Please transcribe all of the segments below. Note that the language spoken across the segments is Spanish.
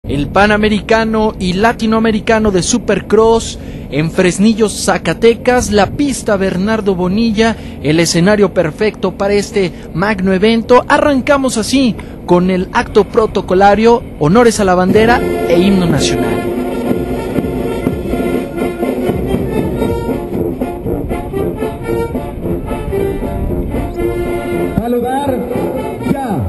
El Panamericano y Latinoamericano de Supercross en Fresnillo, Zacatecas, la pista Bernardo Bonilla, el escenario perfecto para este magno evento. Arrancamos así con el acto protocolario, honores a la bandera e himno nacional. Saludar ya.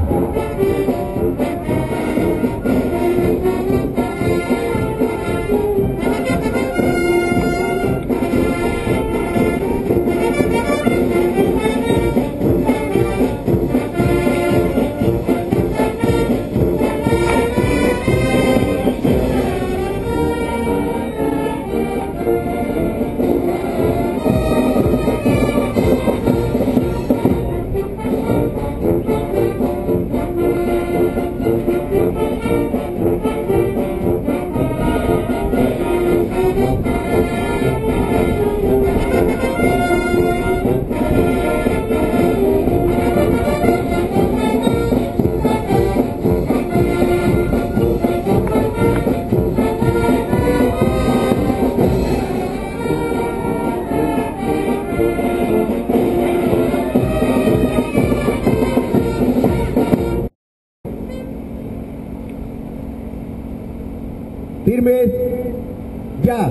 Firmes, ya.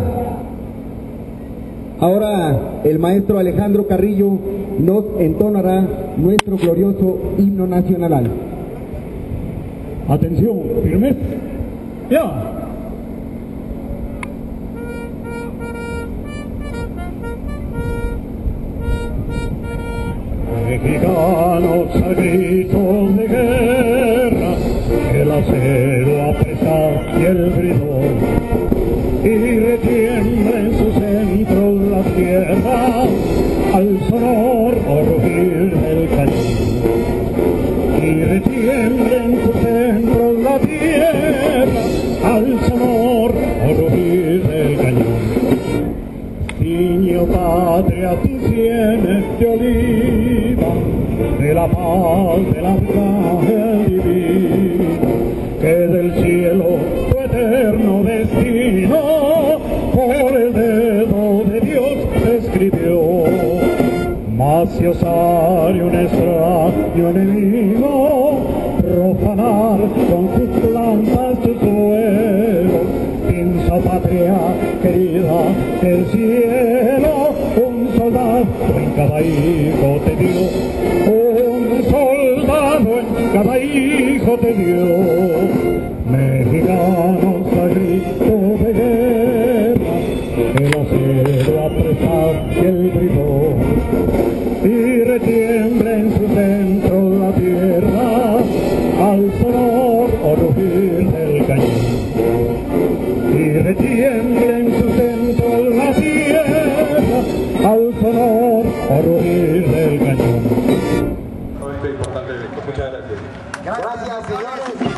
Ahora el maestro Alejandro Carrillo nos entonará nuestro glorioso himno nacional. Atención, firmes, ya. Mexicanos al grito de guerra, el acero apresa y el bridón, y retiembla en su centro la tierra, al sonor o rugir del cañón. Y retiembla en su centro la tierra, al sonor o rugir del cañón. Niño patria, tus sienes de oliva, de la paz, de la vida divina, que del cielo tu eterno destino por el dedo de Dios se escribió. Mas si osare un extraño enemigo profanar con sus plantas tus suelos, piensa patria querida del cielo, un soldado en cada hijo te dio, un soldado en cada hijo te dio. Mexicanos al grito de guerra, el acero apresado y el bridón, y retiembla en su centro la tierra, al sonor o rugir del cañón. Y retiembla en su centro la tierra, al sonor o rugir del cañón. Muchas gracias. Gracias, señores.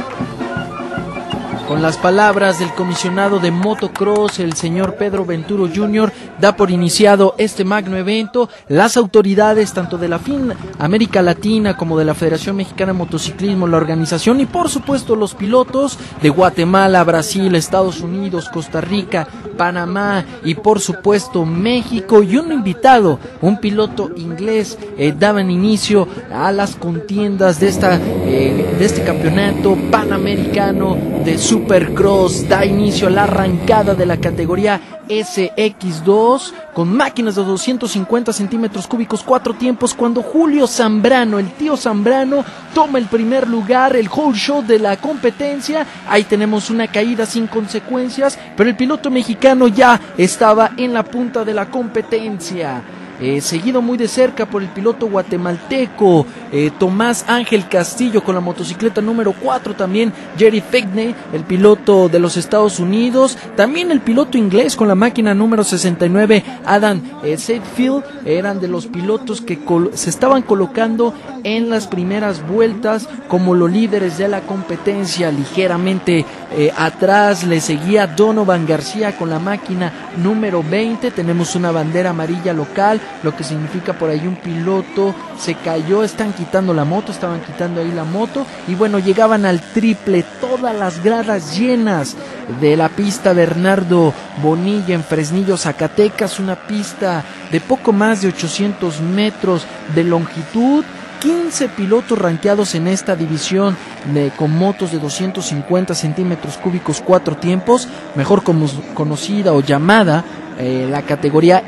Con las palabras del comisionado de motocross, el señor Pedro Venturo Jr., da por iniciado este magno evento. Las autoridades, tanto de la FIN América Latina como de la Federación Mexicana de Motociclismo, la organización y por supuesto los pilotos de Guatemala, Brasil, Estados Unidos, Costa Rica, Panamá y por supuesto México, y un invitado, un piloto inglés, daban inicio a las contiendas de este campeonato panamericano de Supercross. Da inicio a la arrancada de la categoría SX2 con máquinas de 250 centímetros cúbicos, 4 tiempos, cuando Julio Zambrano, el tío Zambrano, toma el primer lugar, el whole show de la competencia. Ahí tenemos una caída sin consecuencias, pero el piloto mexicano ya estaba en la punta de la competencia. Seguido muy de cerca por el piloto guatemalteco Tomás Ángel Castillo con la motocicleta número 4, también Jerry Figney, el piloto de los Estados Unidos, también el piloto inglés con la máquina número 69, Adam Seidfield, eran de los pilotos que se estaban colocando en las primeras vueltas como los líderes de la competencia. Ligeramente atrás le seguía Donovan García con la máquina número 20, tenemos una bandera amarilla local, lo que significa por ahí un piloto se cayó, estaban quitando ahí la moto, y bueno, llegaban al triple, todas las gradas llenas de la pista Bernardo Bonilla en Fresnillo, Zacatecas, una pista de poco más de 800 metros de longitud. 15 pilotos rankeados en esta división con motos de 250 centímetros cúbicos 4 tiempos, mejor conocida o llamada la categoría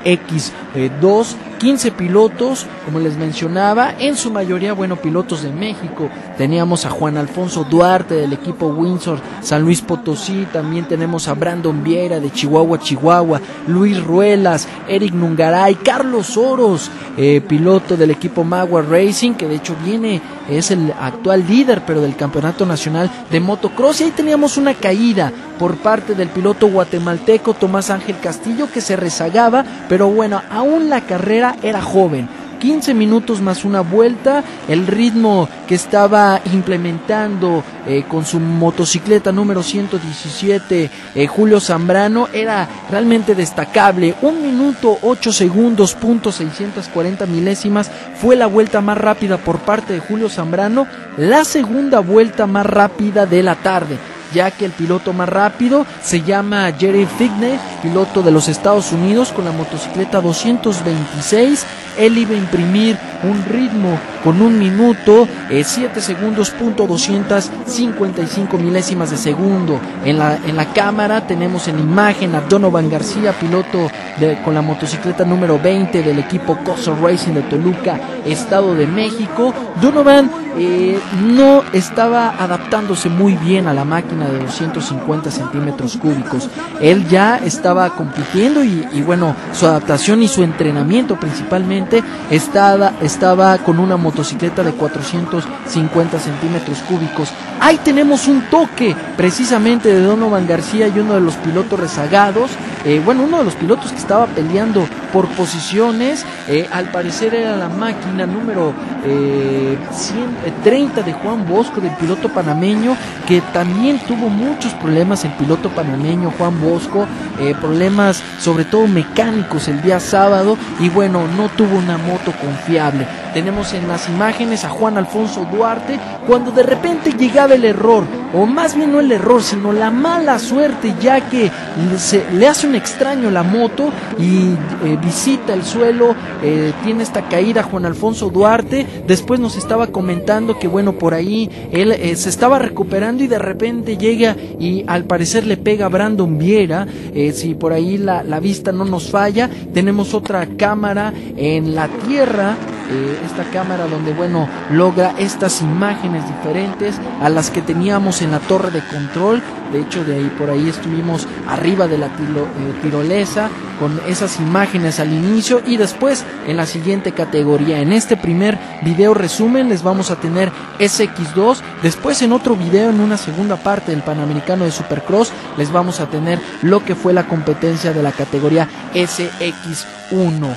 SX2. 15 pilotos, como les mencionaba, en su mayoría, pilotos de México. Teníamos a Juan Alfonso Duarte del equipo Windsor San Luis Potosí, también tenemos a Brandon Vieira de Chihuahua, Luis Ruelas, Eric Nungaray, Carlos Oros, piloto del equipo Magua Racing, que de hecho es el actual líder, pero del campeonato nacional de motocross. Y ahí teníamos una caída por parte del piloto guatemalteco Tomás Ángel Castillo, que se rezagaba, pero bueno, aún la carrera era joven. 15 minutos más una vuelta, el ritmo que estaba implementando con su motocicleta número 117 Julio Zambrano era realmente destacable. 1 minuto 8 segundos, .640 milésimas fue la vuelta más rápida por parte de Julio Zambrano, la segunda vuelta más rápida de la tarde, ya que el piloto más rápido se llama Jared Figney, piloto de los Estados Unidos, con la motocicleta 226. Él iba a imprimir un ritmo con 1 minuto 7 segundos, .255 milésimas de segundo. En la cámara tenemos en imagen a Donovan García, piloto con la motocicleta número 20 del equipo Coso Racing de Toluca, Estado de México. Donovan no estaba adaptándose muy bien a la máquina de 250 centímetros cúbicos. Él ya estaba compitiendo y bueno, su adaptación y su entrenamiento principalmente estaba con una motocicleta de 450 centímetros cúbicos. Ahí tenemos un toque precisamente de Donovan García y uno de los pilotos rezagados, uno de los pilotos que estaba peleando por posiciones, al parecer era la máquina número 130 de Juan Bosco, del piloto panameño, que también tuvo muchos problemas el piloto panameño Juan Bosco, problemas sobre todo mecánicos el día sábado, y bueno, no tuvo una moto confiable. Tenemos en las imágenes a Juan Alfonso Duarte cuando de repente llegaba el error, o más bien no el error, sino la mala suerte, ya que le hace un extraño la moto y visita el suelo, tiene esta caída Juan Alfonso Duarte. Después nos estaba comentando que bueno, por ahí él se estaba recuperando y de repente llega y al parecer le pega a Brandon Vieira. Si por ahí la vista no nos falla, tenemos otra cámara en la tierra, esta cámara donde bueno, logra estas imágenes diferentes a las que teníamos en la torre de control. De hecho, de ahí por ahí estuvimos arriba de la tirolesa con esas imágenes al inicio, y después en la siguiente categoría. En este primer video resumen les vamos a tener SX2, después en otro video, en una segunda parte del Panamericano de Supercross, les vamos a tener lo que fue la competencia de la categoría SX1.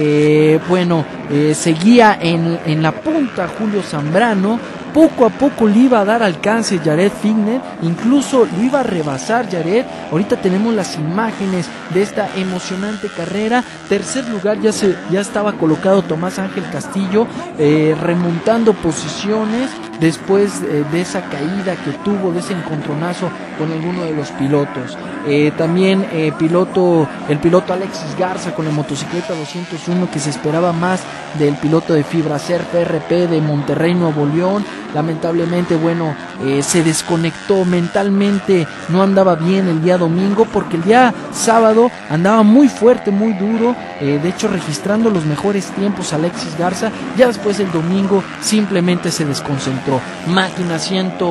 Seguía en la punta Julio Zambrano. Poco a poco le iba a dar alcance Jared Figney, incluso lo iba a rebasar Jared. Ahorita tenemos las imágenes de esta emocionante carrera. Tercer lugar ya estaba colocado Tomás Ángel Castillo, remontando posiciones después de esa caída que tuvo, de ese encontronazo con alguno de los pilotos. También el piloto Alexis Garza con la motocicleta 201, que se esperaba más del piloto de Fibracer PRP de Monterrey, Nuevo León. Lamentablemente, se desconectó mentalmente, no andaba bien el día domingo, porque el día sábado andaba muy fuerte, muy duro, de hecho registrando los mejores tiempos Alexis Garza. Ya después el domingo simplemente se desconcentró. Máquina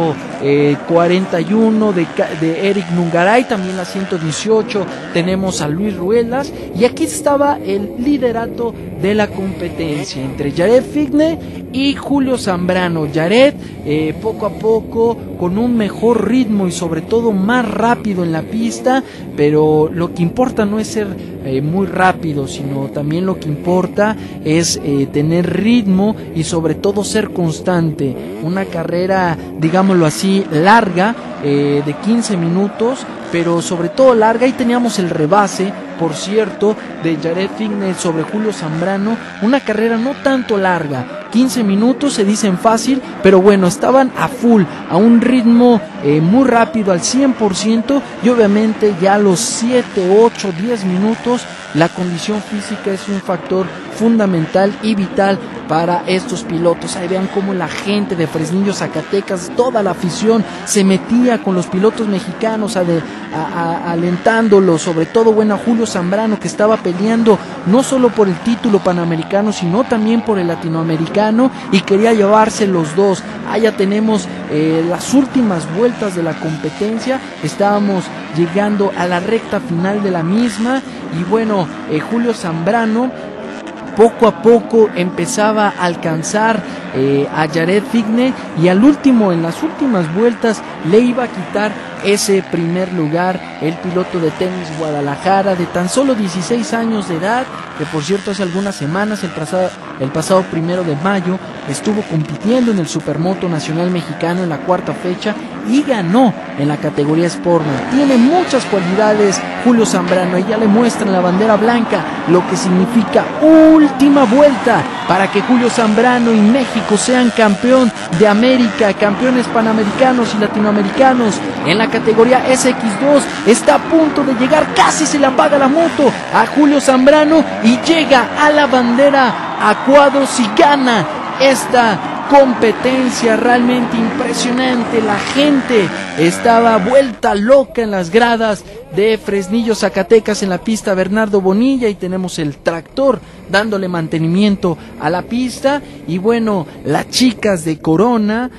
141 de Eric Nungaray, también la 118 tenemos a Luis Ruelas, y aquí estaba el liderato de la competencia entre Jared Figney y Julio Zambrano. Jared poco a poco, con un mejor ritmo y sobre todo más rápido en la pista, pero lo que importa no es ser muy rápido, sino también lo que importa es tener ritmo y sobre todo ser constante. Una carrera, digámoslo así, larga, de 15 minutos, pero sobre todo larga, y teníamos el rebase por cierto, de Jared Figney sobre Julio Zambrano, una carrera no tanto larga, 15 minutos se dicen fácil, pero bueno, estaban a full, a un ritmo muy rápido, al 100%, y obviamente ya a los 7, 8, 10 minutos, la condición física es un factor fundamental y vital para estos pilotos. Ahí vean cómo la gente de Fresnillo, Zacatecas, toda la afición se metía con los pilotos mexicanos alentándolos, sobre todo bueno a Julio Zambrano, que estaba peleando no solo por el título panamericano, sino también por el latinoamericano, y quería llevarse los dos. Ya tenemos las últimas vueltas de la competencia, estábamos llegando a la recta final de la misma, y bueno, Julio Zambrano poco a poco empezaba a alcanzar a Jared Figney, y al último, en las últimas vueltas, le iba a quitar ese primer lugar el piloto de Tenis Guadalajara, de tan solo 16 años de edad, que por cierto hace algunas semanas, el pasado 1 de mayo, estuvo compitiendo en el Supermoto Nacional Mexicano en la 4ª fecha y ganó en la categoría Sportman. Tiene muchas cualidades Julio Zambrano, y ya le muestran la bandera blanca, lo que significa última vuelta para que Julio Zambrano y México sean campeón de América, campeones panamericanos y latinoamericanos en la categoría SX2. Está a punto de llegar, casi se le apaga la moto a Julio Zambrano y llega a la bandera a cuadros y gana esta competencia realmente impresionante. La gente estaba vuelta loca en las gradas de Fresnillo, Zacatecas, en la pista Bernardo Bonilla, y tenemos el tractor dándole mantenimiento a la pista. Y bueno, las chicas de Corona,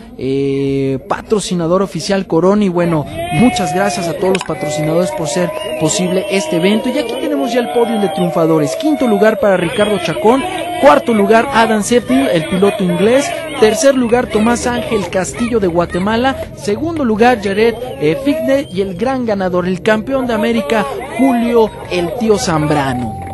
patrocinador oficial Corona, y bueno, muchas gracias a todos los patrocinadores por ser posible este evento. Y aquí tenemos ya el podio de triunfadores. 5º lugar para Ricardo Chacón, 4º lugar Adam Sheffield, el piloto inglés, 3er lugar Tomás Ángel Castillo de Guatemala, 2º lugar Jared Figney, y el gran ganador, el campeón de América, Julio el Tío Zambrano.